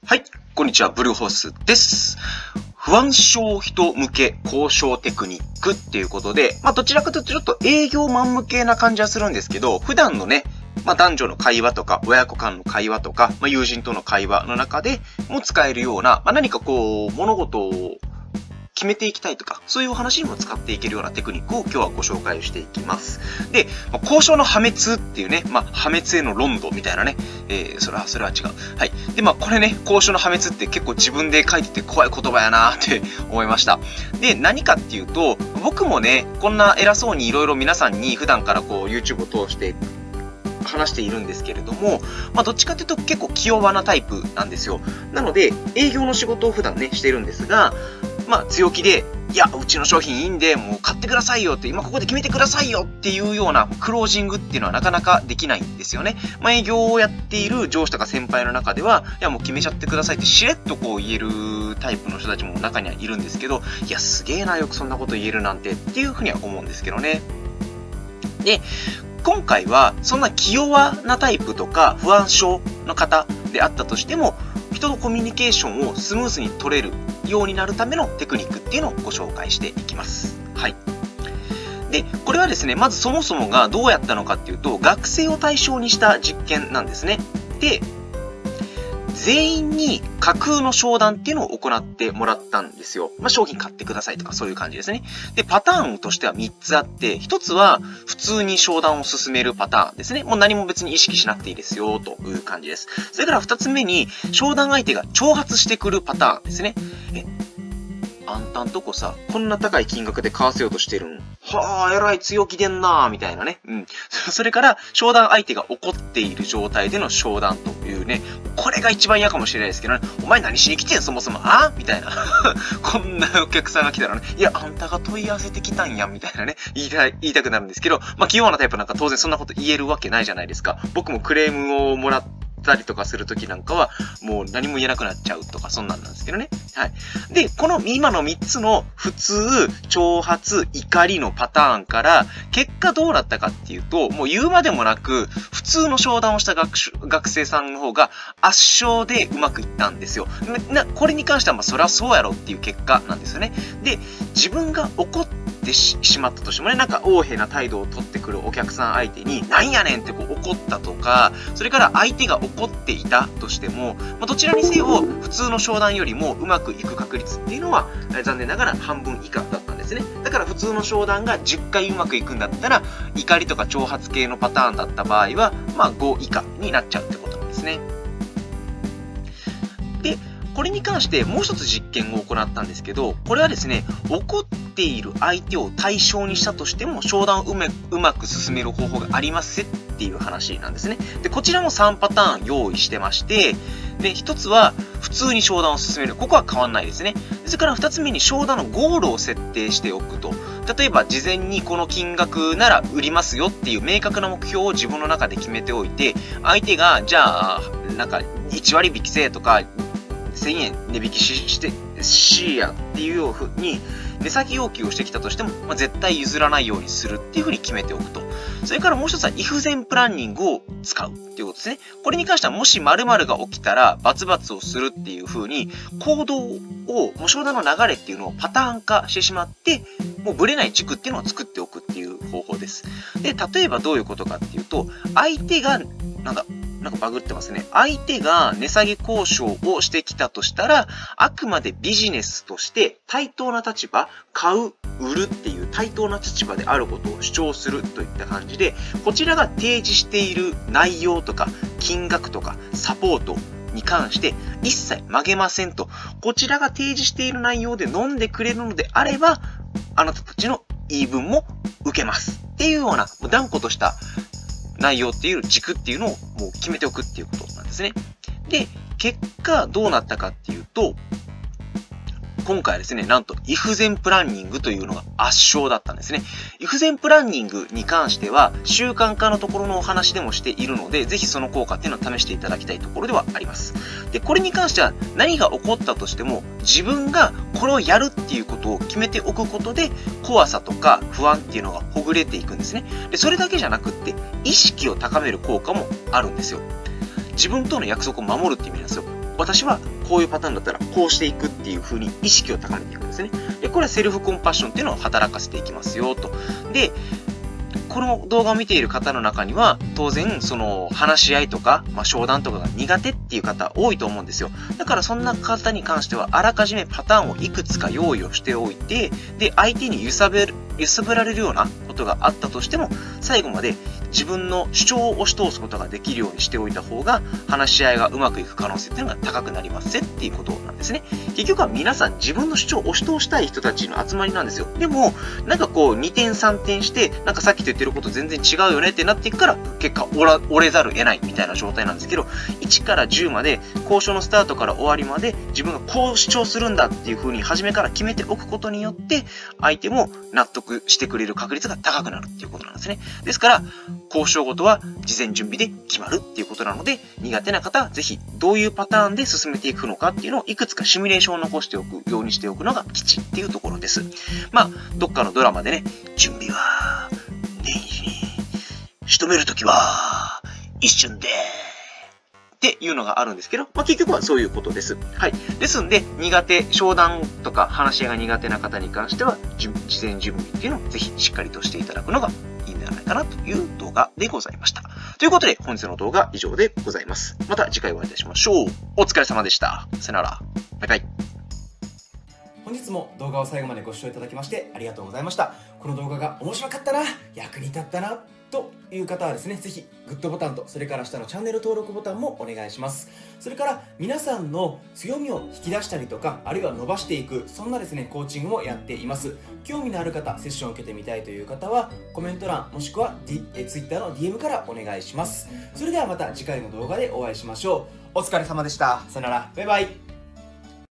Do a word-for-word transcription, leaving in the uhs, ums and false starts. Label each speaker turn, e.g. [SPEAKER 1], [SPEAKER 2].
[SPEAKER 1] はい、こんにちは、ブルーホースです。不安症人向け交渉テクニックっていうことで、まあどちらかというとちょっと営業マン向けな感じはするんですけど、普段のね、まあ男女の会話とか、親子間の会話とか、まあ友人との会話の中でも使えるような、まあ何かこう、物事を決めていきたいとか、そういうお話にも使っていけるようなテクニックを今日はご紹介していきます。で、まあ、交渉の破滅っていうね、まあ、破滅への論度みたいなね、えー、それは、それは違う。はい。で、まあ、これね、交渉の破滅って結構自分で書いてて怖い言葉やなーって思いました。で、何かっていうと、僕もね、こんな偉そうにいろいろ皆さんに普段からこう、YouTube を通して、話しているんですけれども、まあ、どっちかというと結構気弱なタイプなんですよ。なので、営業の仕事を普段ね、しているんですが、まあ、強気で、いや、うちの商品いいんで、もう買ってくださいよって、今ここで決めてくださいよっていうようなクロージングっていうのはなかなかできないんですよね。まあ、営業をやっている上司とか先輩の中では、いや、もう決めちゃってくださいってしれっとこう言えるタイプの人たちも中にはいるんですけど、いや、すげえな、よくそんなこと言えるなんてっていうふうには思うんですけどね。で、今回はそんな気弱なタイプとか不安症の方であったとしても、人とコミュニケーションをスムーズに取れるようになるためのテクニックっていうのをご紹介していきます。はい。で、これはですね、まずそもそもがどうやったのかっていうと、学生を対象にした実験なんですね。で、全員に架空の商談っていうのを行ってもらったんですよ。まあ、商品買ってくださいとかそういう感じですね。で、パターンとしてはみっつあって、ひとつは普通に商談を進めるパターンですね。もう何も別に意識しなくていいですよという感じです。それからふたつめに商談相手が挑発してくるパターンですね。え、あんたんとこさ、こんな高い金額で買わせようとしてるん？はぁ、えらい強気でんなー、みたいなね。うん。それから、商談相手が怒っている状態での商談というね、これが一番嫌かもしれないですけどね。お前何しに来てんそもそも、あみたいな。こんなお客さんが来たらね、いや、あんたが問い合わせてきたんや、みたいなね、言いたい、言いたくなるんですけど、まあ、器用なタイプなんか当然そんなこと言えるわけないじゃないですか。僕もクレームをもらって、たりとかするときなんかは、もう何も言えなくなっちゃうとか、そんなんなんですけどね。はい。で、この今のみっつの普通、挑発、怒りのパターンから、結果どうなったかっていうと、もう言うまでもなく、普通の商談をした学学生さんの方が圧勝でうまくいったんですよ。な、これに関しては、まあ、そりゃそうやろっていう結果なんですよね。で、自分が怒ってってしまったとしてもね、なんか横柄な態度を取ってくるお客さん相手に、なんやねんってこう怒ったとか、それから相手が怒っていたとしても、まあ、どちらにせよ普通の商談よりもうまくいく確率っていうのは、残念ながら半分以下だったんですね。だから普通の商談がじゅっかいうまくいくんだったら、怒りとか挑発系のパターンだった場合は、まあご以下になっちゃうってことなんですね。で、これに関してもう一つ実験を行ったんですけど、これはですね、怒っている相手を対象にしたとしても、商談をうまうまく進める方法がありますっていう話なんですね。で、こちらもさんパターン用意してまして、で、ひとつは普通に商談を進める。ここは変わんないですね。それからふたつめに商談のゴールを設定しておくと。例えば、事前にこの金額なら売りますよっていう明確な目標を自分の中で決めておいて、相手が、じゃあ、なんかいち割引きせとか、せんえん値引きし、して、しやっていうように、値下げ要求をしてきたとしても、まあ、絶対譲らないようにするっていうふうに決めておくと。それからもう一つは、イフゼンプランニングを使うっていうことですね。これに関しては、もし〇〇が起きたら、バツバツをするっていうふうに、行動を、もう商談の流れっていうのをパターン化してしまって、もうブレない軸っていうのを作っておくっていう方法です。で、例えばどういうことかっていうと、相手が、なんだ、なんかバグってますね。相手が値下げ交渉をしてきたとしたら、あくまでビジネスとして対等な立場、買う、売るっていう対等な立場であることを主張するといった感じで、こちらが提示している内容とか、金額とか、サポートに関して一切曲げませんと、こちらが提示している内容で飲んでくれるのであれば、あなたたちの言い分も受けます。っていうような、断固とした内容っていう軸っていうのをもう決めておくっていうことなんですね。で、結果どうなったかっていうと、今回はですね、なんと、イフゼンプランニングというのが圧勝だったんですね。イフゼンプランニングに関しては、習慣化のところのお話でもしているので、ぜひその効果っていうのを試していただきたいところではあります。で、これに関しては、何が起こったとしても、自分がこれをやるっていうことを決めておくことで、怖さとか不安っていうのがほぐれていくんですね。で、それだけじゃなくって、意識を高める効果もあるんですよ。自分との約束を守るっていう意味なんですよ。私はこういうパターンだったらこうしていくっていう風に意識を高めていくんですね。で、これはセルフコンパッションっていうのを働かせていきますよと。で、この動画を見ている方の中には、当然、その、話し合いとか、まあ、商談とかが苦手っていう方多いと思うんですよ。だからそんな方に関しては、あらかじめパターンをいくつか用意をしておいて、で、相手に揺さぶる、揺さぶられるようなことがあったとしても、最後まで自分の主張を押し通すことができるようにしておいた方が、話し合いがうまくいく可能性っていうのが高くなりますっていうことなんですね。結局は皆さん自分の主張を押し通したい人たちの集まりなんですよ。でも、なんかこう、にてんさんてんして、なんかさっきと言ってること全然違うよねってなっていくから、結果折ら、折れざるを得ないみたいな状態なんですけど、いちからじゅうまで、交渉のスタートから終わりまで、自分がこう主張するんだっていう風に初めから決めておくことによって、相手も納得してくれる確率が高くなるっていうことなんですね。ですから、交渉ごとは事前準備で決まるっていうことなので、苦手な方はぜひどういうパターンで進めていくのかっていうのをいくつかシミュレーションを残しておくようにしておくのが吉っていうところです。まあ、どっかのドラマでね、準備は、念入りに、仕留めるときは、一瞬で、っていうのがあるんですけど、まあ、結局はそういうことです。はい。ですんで、苦手、商談とか話し合いが苦手な方に関しては、事前準備っていうのをぜひしっかりとしていただくのがいいんではないかなという動画でございました。ということで、本日の動画は以上でございます。また次回お会いいたしましょう。お疲れ様でした。さよなら。バイバイ。
[SPEAKER 2] 本日も動画を最後までご視聴いただきましてありがとうございました。この動画が面白かったな、役に立ったなという方はですね、ぜひグッドボタンと、それから下のチャンネル登録ボタンもお願いします。それから皆さんの強みを引き出したりとか、あるいは伸ばしていく、そんなですねコーチングもやっています。興味のある方、セッションを受けてみたいという方はコメント欄もしくは、D、え Twitter の ディーエム からお願いします。それではまた次回の動画でお会いしましょう。お疲れ様でした。さよなら。バイバイ。